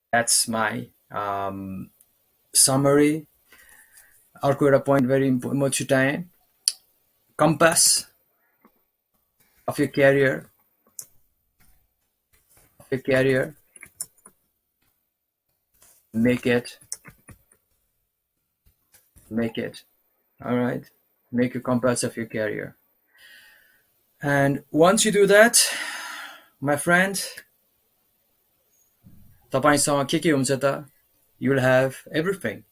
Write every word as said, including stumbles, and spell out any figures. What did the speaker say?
That's my um, summary. अर्को एउटा point very important म छुट्याएँ. Compass of your career, of your career, make it, make it, all right? Make a compass of your career. And once you do that, my friend, तपाईसँग के के हुन्छ त? You'll have everything.